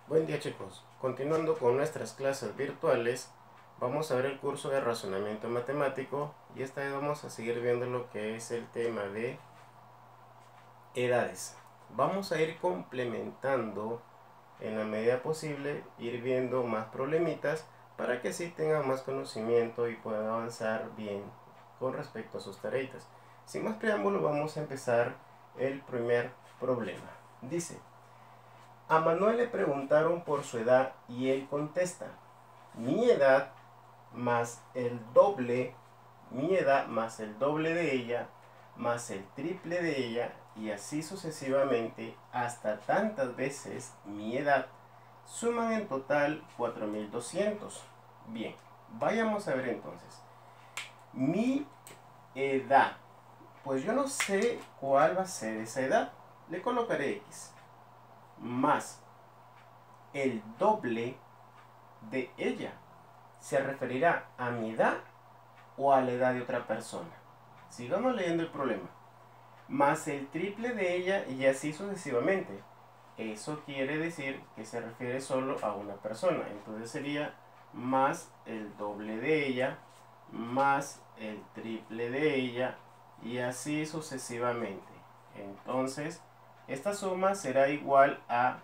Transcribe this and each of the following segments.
Buen día chicos, continuando con nuestras clases virtuales, vamos a ver el curso de razonamiento matemático y esta vez vamos a seguir viendo lo que es el tema de edades. Vamos a ir complementando en la medida posible, ir viendo más problemitas para que así tengan más conocimiento y puedan avanzar bien con respecto a sus tareitas. Sin más preámbulo, vamos a empezar el primer problema. Dice: a Manuel le preguntaron por su edad y él contesta: mi edad más el doble, mi edad más el doble de ella, más el triple de ella, y así sucesivamente hasta tantas veces mi edad, suman en total 4200. Bien, vayamos a ver entonces. Mi edad, pues yo no sé cuál va a ser esa edad. Le colocaré X más el doble de ella. ¿Se referirá a mi edad o a la edad de otra persona? Sigamos leyendo el problema. Más el triple de ella y así sucesivamente. Eso quiere decir que se refiere solo a una persona. Entonces sería más el doble de ella, más el triple de ella y así sucesivamente. Entonces, esta suma será igual a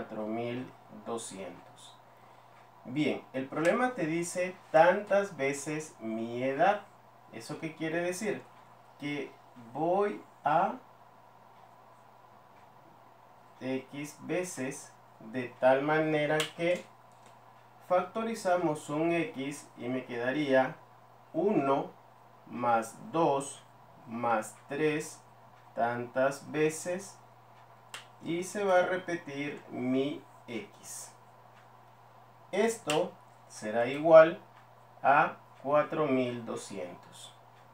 4200. Bien, el problema te dice tantas veces mi edad. ¿Eso qué quiere decir? Que voy a X veces de tal manera que factorizamos un X y me quedaría 1 más 2 más 3 tantas veces y se va a repetir mi X. Esto será igual a 4200.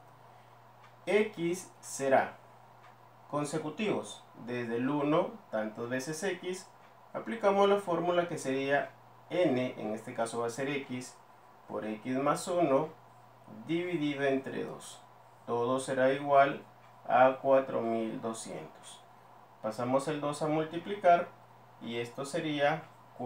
X será consecutivos desde el 1 tantas veces X. Aplicamos la fórmula que sería n, en este caso va a ser X por X más 1 dividido entre 2. Todo será igual a 4200. Pasamos el 2 a multiplicar y esto sería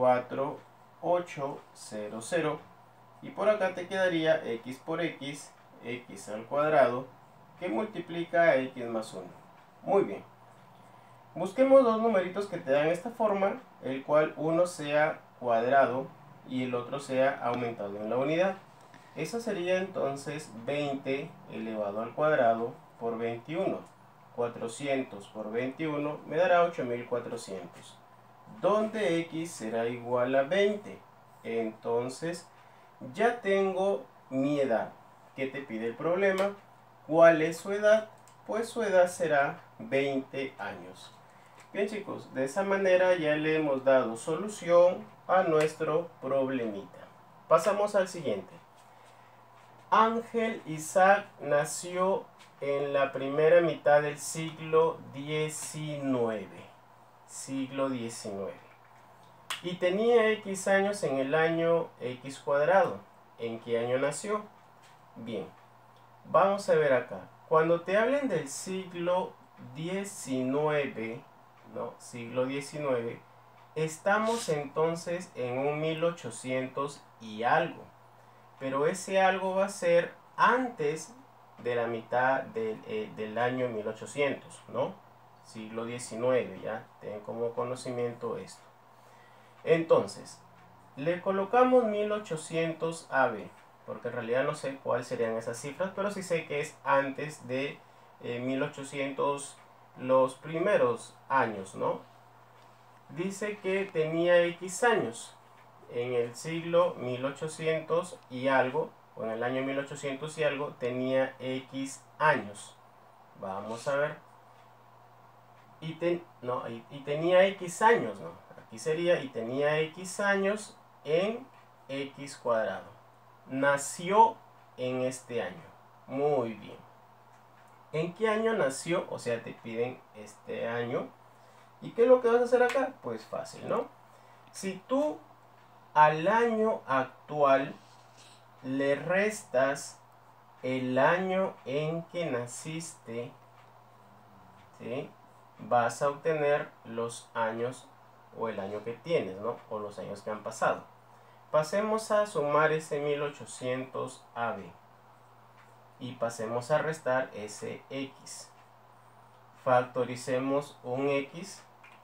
4800. Y por acá te quedaría X por X, X al cuadrado, que multiplica a X más 1. Muy bien. Busquemos dos numeritos que te dan esta forma, el cual uno sea cuadrado y el otro sea aumentado en la unidad. Eso sería entonces 20 elevado al cuadrado por 21. 400 por 21 me dará 8400. Donde X será igual a 20. Entonces ya tengo mi edad. ¿Qué te pide el problema? ¿Cuál es su edad? Pues su edad será 20 años. Bien chicos, de esa manera ya le hemos dado solución a nuestro problemita. Pasamos al siguiente. Ángel Isaac nació en la primera mitad del siglo XIX. Siglo XIX. Y tenía X años en el año X cuadrado. ¿En qué año nació? Bien, vamos a ver acá. Cuando te hablen del siglo XIX, ¿no? Siglo XIX, estamos entonces en un 1800 y algo. Pero ese algo va a ser antes de la mitad del año 1800, ¿no? Siglo XIX, ya ten como conocimiento esto. Entonces, le colocamos 1800 AB, porque en realidad no sé cuáles serían esas cifras, pero sí sé que es antes de 1800, los primeros años, ¿no? Dice que tenía X años en el siglo 1800 y algo, o en el año 1800 y algo, tenía X años. Vamos a ver. Y tenía X años, ¿no? Aquí sería, y tenía X años en X cuadrado. Nació en este año. Muy bien. ¿En qué año nació? O sea, te piden este año. ¿Y qué es lo que vas a hacer acá? Pues fácil, ¿no? Si tú al año actual le restas el año en que naciste, ¿sí? Vas a obtener los años o el año que tienes, ¿no? O los años que han pasado. Pasemos a sumar ese 1800 a b. Y pasemos a restar ese x. Factoricemos un x.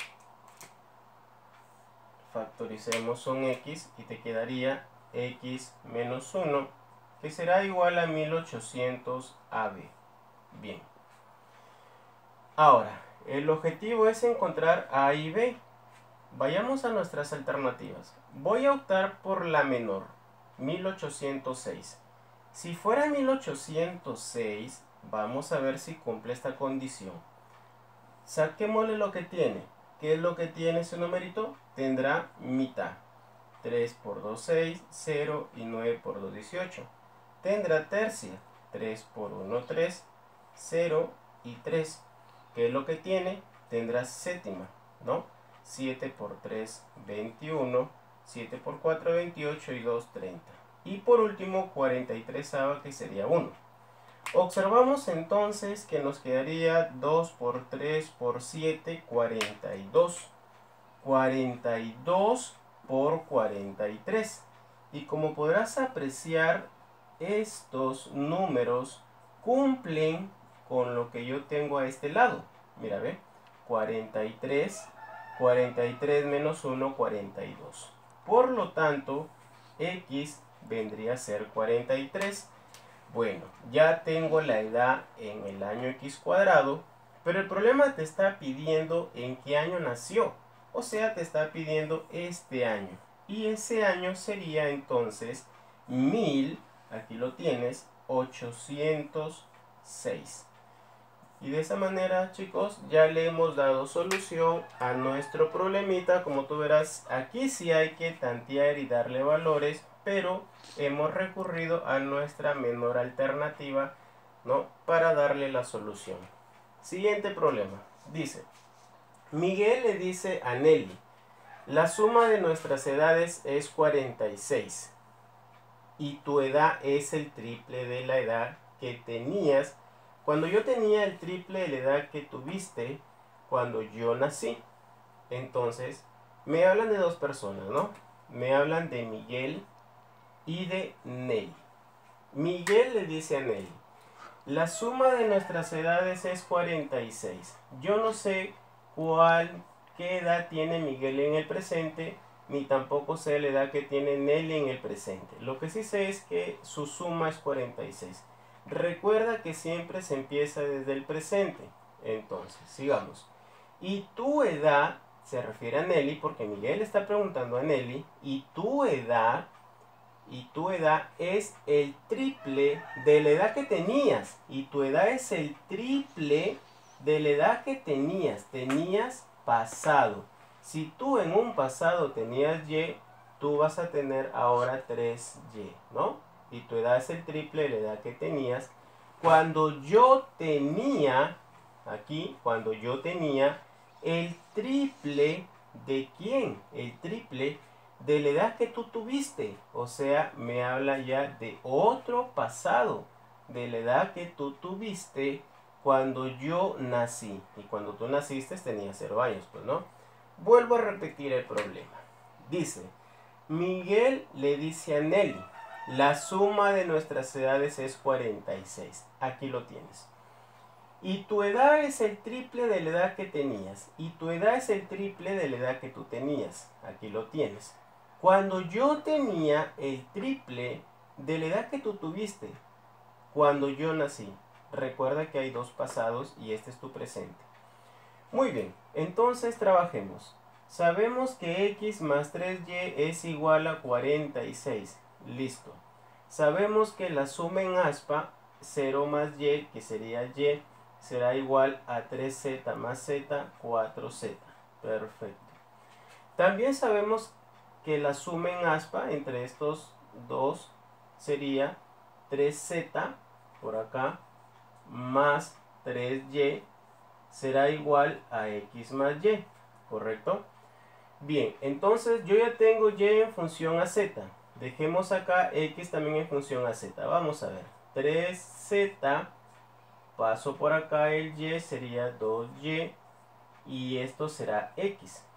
Factoricemos un x y te quedaría x menos 1, que será igual a 1800 AB. Bien. Ahora, el objetivo es encontrar A y B. Vayamos a nuestras alternativas. Voy a optar por la menor, 1806. Si fuera 1806, vamos a ver si cumple esta condición. Saquémosle lo que tiene. ¿Qué es lo que tiene ese numerito? Tendrá mitad. 3 por 2, 6, 0 y 9 por 2, 18. Tendrá tercia. 3 por 1, 3, 0 y 3. ¿Qué es lo que tiene? Tendrá séptima, ¿no? 7 por 3, 21. 7 por 4, 28 y 2, 30. Y por último, 43ava, que sería 1. Observamos entonces que nos quedaría 2 por 3 por 7, 42. 42 por 43. Y como podrás apreciar, estos números cumplen con lo que yo tengo a este lado. Mira, ve, 43, 43 menos 1, 42. Por lo tanto, x vendría a ser 43. Bueno, ya tengo la edad en el año x cuadrado, pero el problema te está pidiendo en qué año nació. O sea, te está pidiendo este año. Y ese año sería entonces 1000, aquí lo tienes, 806. Y de esa manera, chicos, ya le hemos dado solución a nuestro problemita. Como tú verás, aquí sí hay que tantear y darle valores, pero hemos recurrido a nuestra menor alternativa, ¿no?, para darle la solución. Siguiente problema. Dice, Miguel le dice a Nelly, la suma de nuestras edades es 46 y tu edad es el triple de la edad que tenías cuando yo tenía el triple de la edad que tuviste cuando yo nací. Entonces, me hablan de dos personas, ¿no? Me hablan de Miguel y de Nelly. Miguel le dice a Nelly, la suma de nuestras edades es 46. Yo no sé qué edad tiene Miguel en el presente, ni tampoco sé la edad que tiene Nelly en el presente. Lo que sí sé es que su suma es 46. Recuerda que siempre se empieza desde el presente. Entonces, sigamos. Y tu edad, se refiere a Nelly, porque Miguel está preguntando a Nelly, y tu edad es el triple de la edad que tenías. Y tu edad es el triple de la edad que tenías pasado. Si tú en un pasado tenías Y, tú vas a tener ahora 3Y, ¿no? Y tu edad es el triple de la edad que tenías. Cuando yo tenía, aquí, cuando yo tenía el triple de ¿quién? El triple de la edad que tú tuviste. O sea, me habla ya de otro pasado, de la edad que tú tuviste cuando yo nací. Y cuando tú naciste tenías 0 años, pues, ¿no? Vuelvo a repetir el problema. Dice, Miguel le dice a Nelly, la suma de nuestras edades es 46. Aquí lo tienes. Y tu edad es el triple de la edad que tenías. Y tu edad es el triple de la edad que tú tenías. Aquí lo tienes. Cuando yo tenía el triple de la edad que tú tuviste, cuando yo nací. Recuerda que hay dos pasados y este es tu presente. Muy bien, entonces trabajemos. Sabemos que x más 3y es igual a 46. Listo. Sabemos que la suma en aspa, 0 más y, que sería y, será igual a 3z más z, 4z. Perfecto. También sabemos que la suma en aspa entre estos dos sería 3z por acá más 3y será igual a x más y, ¿correcto? Bien, entonces yo ya tengo y en función a z. Dejemos acá x también en función a z. Vamos a ver. 3z, paso por acá el y, sería 2y, y esto será x.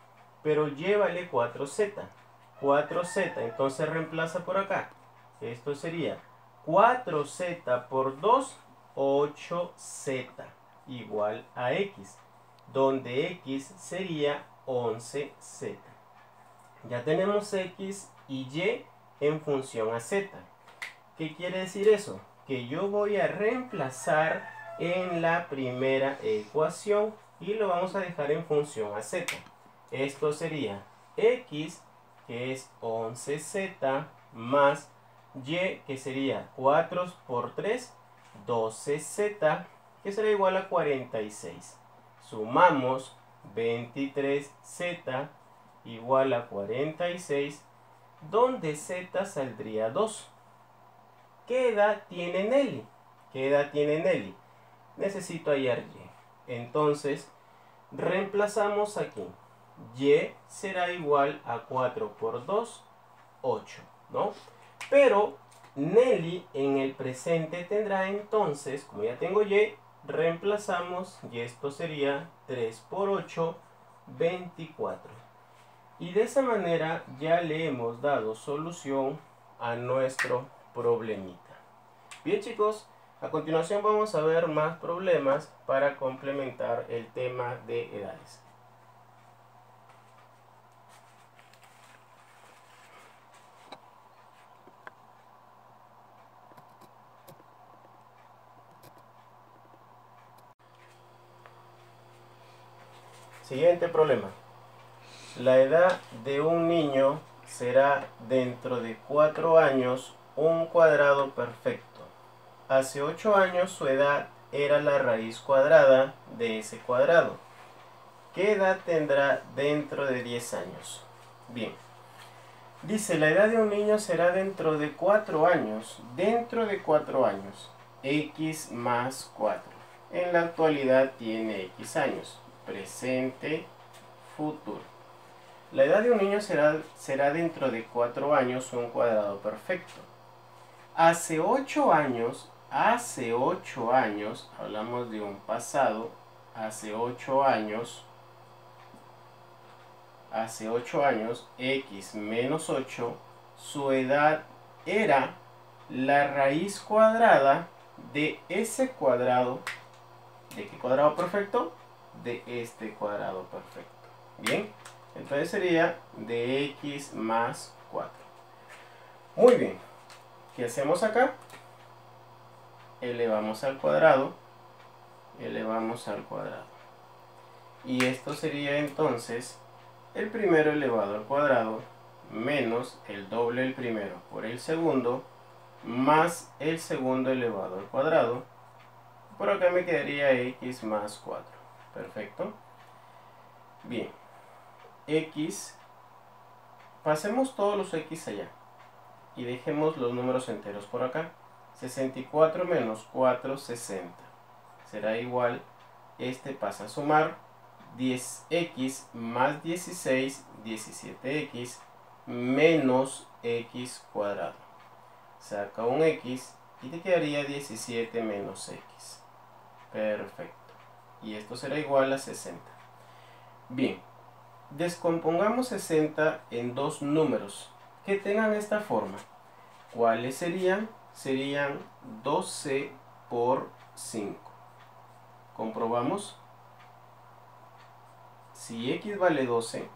pero y vale 4z. 4z, entonces reemplaza por acá. Esto sería 4z por 2, 8z, igual a x, donde x sería 11z. Ya tenemos x y y en función a z. ¿Qué quiere decir eso? Que yo voy a reemplazar en la primera ecuación y lo vamos a dejar en función a z. Esto sería x, que es 11z, más y, que sería 4 por 3, 12z, que será igual a 46. Sumamos 23z igual a 46, donde z saldría 2. ¿Qué edad tiene Nelly? ¿Qué edad tiene Nelly? Necesito hallar y. Entonces, reemplazamos aquí. Y será igual a 4 por 2, 8, ¿no? Pero Nelly en el presente tendrá entonces, como ya tengo y, reemplazamos y esto sería 3 por 8, 24. Y de esa manera ya le hemos dado solución a nuestro problemita. Bien, chicos, a continuación vamos a ver más problemas para complementar el tema de edades. Siguiente problema. La edad de un niño será dentro de 4 años un cuadrado perfecto. Hace 8 años su edad era la raíz cuadrada de ese cuadrado. ¿Qué edad tendrá dentro de 10 años? Bien. Dice, la edad de un niño será dentro de 4 años. Dentro de 4 años. X más 4. En la actualidad tiene X años. Presente, futuro. La edad de un niño será dentro de 4 años un cuadrado perfecto. Hace 8 años, hablamos de un pasado, hace 8 años, x menos 8, su edad era la raíz cuadrada de ese cuadrado. ¿De qué cuadrado perfecto? De este cuadrado perfecto. Bien, entonces sería de x más 4. Muy bien, ¿qué hacemos acá? Elevamos al cuadrado, y esto sería entonces el primero elevado al cuadrado menos el doble del primero por el segundo más el segundo elevado al cuadrado. Por acá me quedaría x más 4. Perfecto. Bien, x, pasemos todos los x allá y dejemos los números enteros por acá. 64 menos 4, 60. Será igual, este pasa a sumar, 10x más 16, 17x menos x cuadrado. Saca un x y te quedaría 17 menos x. Perfecto. Y esto será igual a 60. Bien, descompongamos 60 en dos números que tengan esta forma. ¿Cuáles serían? Serían 12 por 5. Comprobamos. Si x vale 12,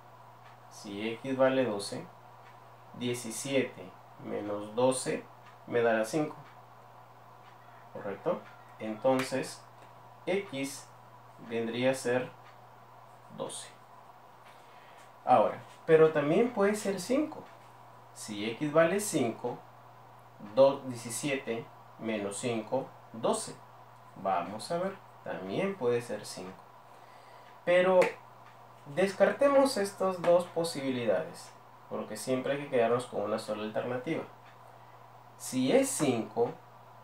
17 menos 12 me dará 5. ¿Correcto? Entonces, x vendría a ser 12. Ahora, pero también puede ser 5. Si x vale 5, 17 menos 5, 12. Vamos a ver, también puede ser 5. Pero descartemos estas dos posibilidades, porque siempre hay que quedarnos con una sola alternativa. Si es 5,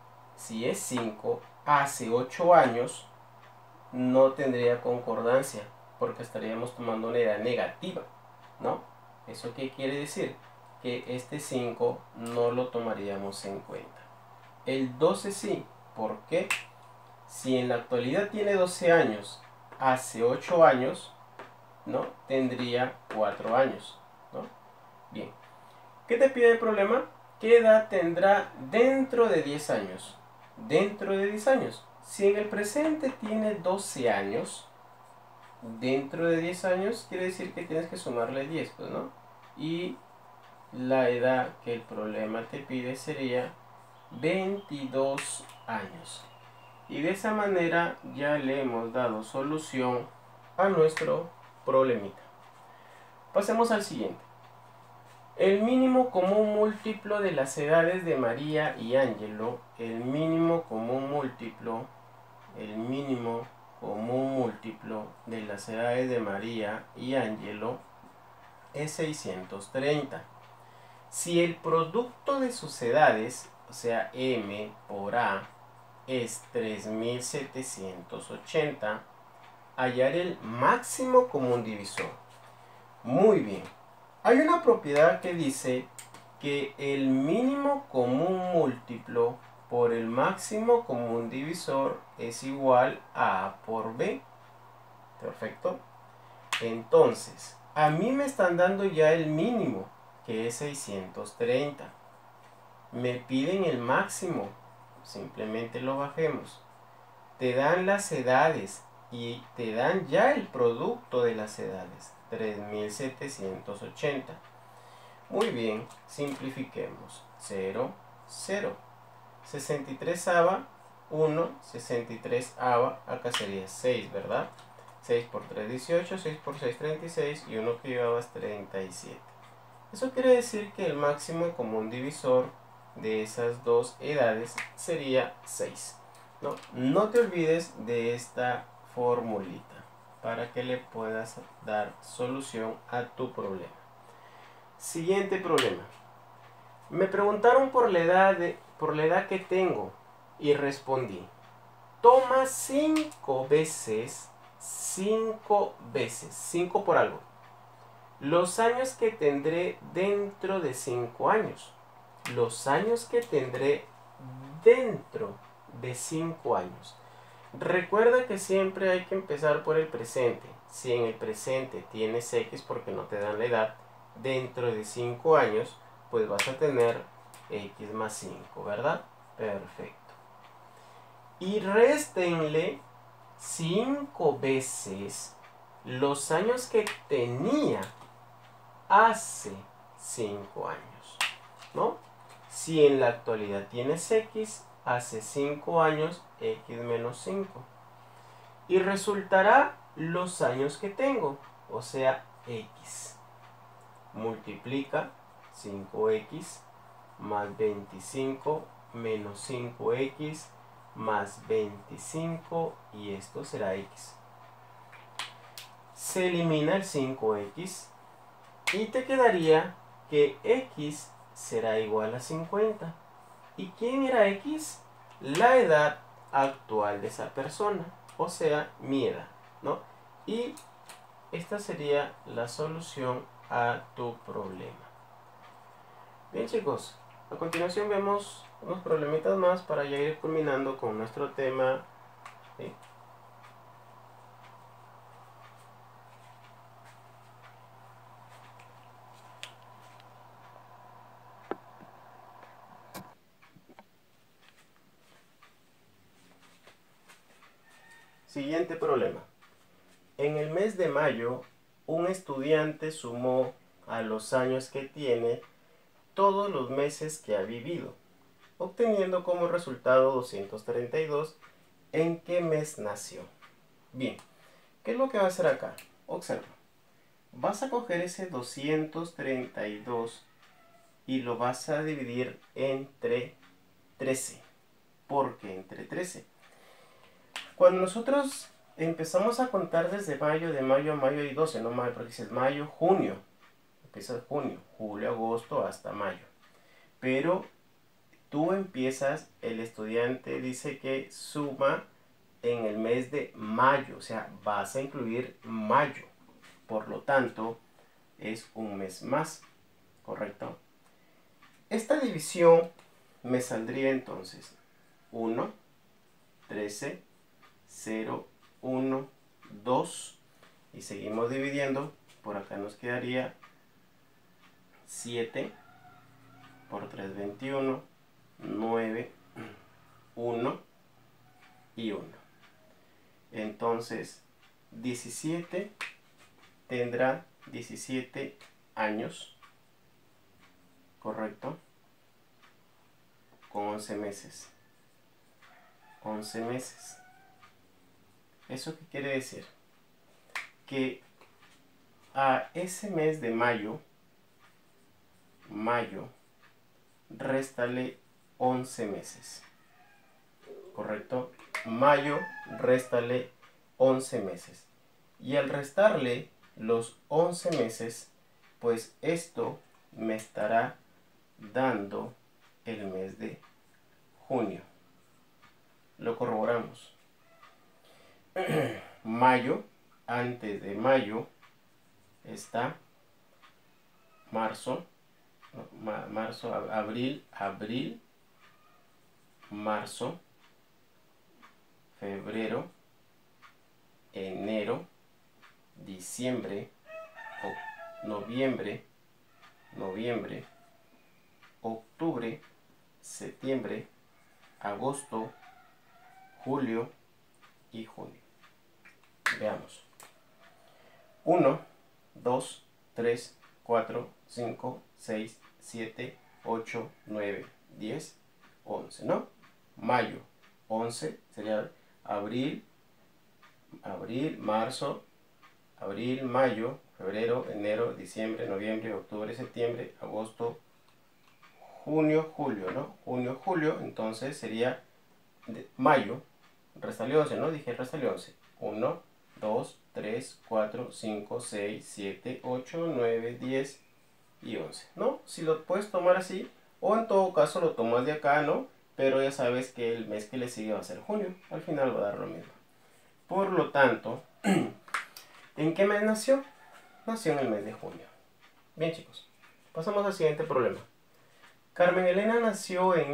hace 8 años no tendría concordancia, porque estaríamos tomando una edad negativa, ¿no? ¿Eso qué quiere decir? Que este 5 no lo tomaríamos en cuenta. El 12 sí. ¿Por qué? Si en la actualidad tiene 12 años, hace 8 años, ¿no? Tendría 4 años, ¿no? Bien. ¿Qué te pide el problema? ¿Qué edad tendrá dentro de 10 años? Dentro de 10 años. Si en el presente tiene 12 años, dentro de 10 años quiere decir que tienes que sumarle 10, pues, ¿no? Y la edad que el problema te pide sería 22 años. Y de esa manera ya le hemos dado solución a nuestro problemita. Pasemos al siguiente. El mínimo común múltiplo de las edades de María y Ángelo, el mínimo común múltiplo de las edades de María y Ángelo es 630. Si el producto de sus edades, o sea, M por A, es 3780, hallar el máximo común divisor. Muy bien. Hay una propiedad que dice que el mínimo común múltiplo por el máximo común divisor es igual a A por B. Perfecto. Entonces, a mí me están dando ya el mínimo, que es 630. Me piden el máximo. Simplemente lo bajemos. Te dan las edades y te dan ya el producto de las edades. 3780. Muy bien, simplifiquemos. 0, 0. 63 ava, 1, 63 ava, acá sería 6, ¿verdad? 6 por 3, 18, 6 por 6, 36 y 1 que llevabas 37. Eso quiere decir que el máximo común divisor de esas dos edades sería 6. No te olvides de esta formulita para que le puedas dar solución a tu problema. Siguiente problema. Me preguntaron por la edad que tengo y respondí. Toma 5 veces, 5 por algo, los años que tendré dentro de 5 años. Los años que tendré dentro de 5 años. Recuerda que siempre hay que empezar por el presente. Si en el presente tienes X porque no te dan la edad, dentro de 5 años, pues vas a tener X más 5, ¿verdad? Perfecto. Y réstenle 5 veces los años que tenía hace 5 años, ¿no? Si en la actualidad tienes X, hace 5 años, X menos 5. Y resultará los años que tengo, o sea, X. Multiplica 5X más 25 menos 5X más 25 y esto será X. Se elimina el 5X y te quedaría que X será igual a 50. ¿Y quién era X? La edad actual de esa persona, o sea, mi edad, ¿no? Y esta sería la solución a tu problema. Bien, chicos, a continuación vemos unos problemitas más para ya ir culminando con nuestro tema, ¿sí? Siguiente problema. En el mes de mayo, un estudiante sumó a los años que tiene todos los meses que ha vivido, obteniendo como resultado 232. ¿En qué mes nació? Bien, ¿qué es lo que va a hacer acá? Observa. Vas a coger ese 232 y lo vas a dividir entre 13. ¿Por qué entre 13? Cuando nosotros empezamos a contar desde mayo, de mayo a mayo hay 12, no mayo, porque es mayo, junio. Empiezas junio, julio, agosto hasta mayo. Pero tú empiezas, el estudiante dice que suma en el mes de mayo, o sea, vas a incluir mayo. Por lo tanto, es un mes más, ¿correcto? Esta división me saldría entonces 1, 13, 0, 1, 2 y seguimos dividiendo, por acá nos quedaría 7 por 3, 21, 9, 1 y 1. Entonces 17 tendrá 17 años, correcto, con 11 meses. 11 meses. ¿Eso qué quiere decir? Que a ese mes de mayo, réstale 11 meses. ¿Correcto? Mayo, réstale 11 meses. Y al restarle los 11 meses, pues esto me estará dando el mes de junio. Lo corroboramos. Mayo, antes de mayo está marzo, abril, marzo, febrero, enero, diciembre, noviembre, octubre, septiembre, agosto, julio y junio. Veamos. 1, 2, 3, 4, 5, 6, 7, 8, 9, 10, 11, ¿no? Mayo, 11 sería abril, marzo, mayo, febrero, enero, diciembre, noviembre, octubre, septiembre, agosto, junio, julio, ¿no? Junio, julio, entonces sería mayo, réstale 11, ¿no? Dije réstale 11. 1, 2, 3, 4, 5, 6, 7, 8, 9, 10 y 11, ¿no? Si lo puedes tomar así, o en todo caso lo tomas de acá, ¿no? Pero ya sabes que el mes que le sigue va a ser junio. Al final va a dar lo mismo. Por lo tanto, ¿en qué mes nació? Nació en el mes de junio. Bien, chicos, pasamos al siguiente problema. Carmen Elena nació en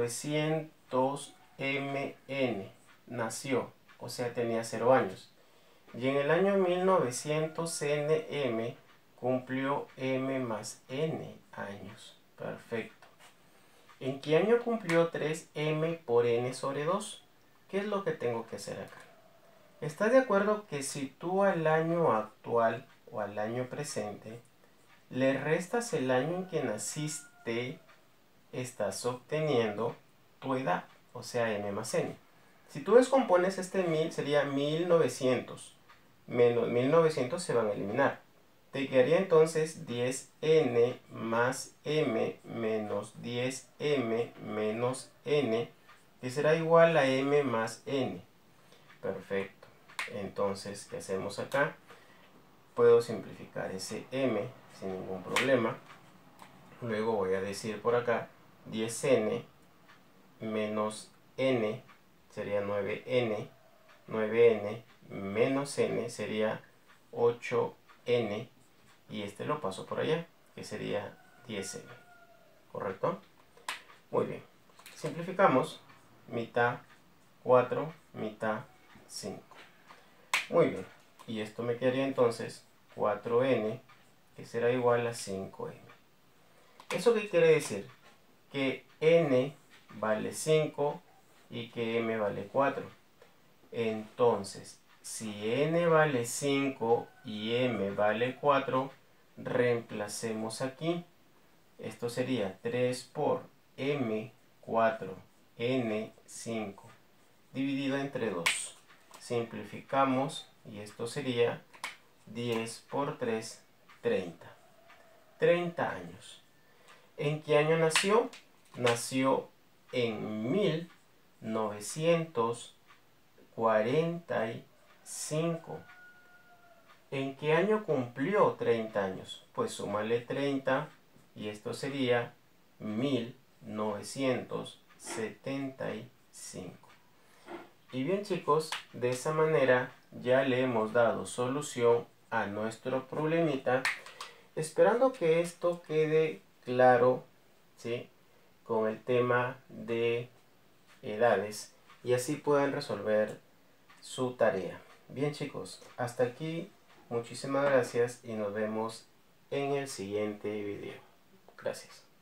1900 MN. Nació, o sea, tenía 0 años. Y en el año 1900 NM cumplió M más N años. Perfecto. ¿En qué año cumplió 3M por N sobre 2? ¿Qué es lo que tengo que hacer acá? ¿Estás de acuerdo que si tú al año actual o al año presente le restas el año en que naciste, estás obteniendo tu edad, o sea, M más N? Si tú descompones este 1000, sería 1900. Menos 1900 se van a eliminar. Te quedaría entonces 10n más m menos 10m menos n, que será igual a m más n. Perfecto. Entonces, ¿qué hacemos acá? Puedo simplificar ese m sin ningún problema. Luego voy a decir por acá 10n menos n sería 9n. 9n menos n sería 8n. Y este lo paso por allá, que sería 10n. ¿Correcto? Muy bien. Simplificamos. Mitad 4, mitad 5. Muy bien. Y esto me quedaría entonces 4n, que será igual a 5m. ¿Eso qué quiere decir? Que n vale 5 y que m vale 4. Entonces, si n vale 5 y m vale 4, reemplacemos aquí. Esto sería 3 por m4 n5 dividido entre 2. Simplificamos y esto sería 10 por 3, 30. 30 años. ¿En qué año nació? Nació en 1945. ¿En qué año cumplió 30 años? Pues súmale 30 y esto sería 1975. Y bien, chicos, de esa manera ya le hemos dado solución a nuestro problemita, esperando que esto quede claro, ¿sí?, con el tema de edades y así puedan resolver su tarea. Bien, chicos, hasta aquí Muchísimas gracias y nos vemos en el siguiente video. Gracias.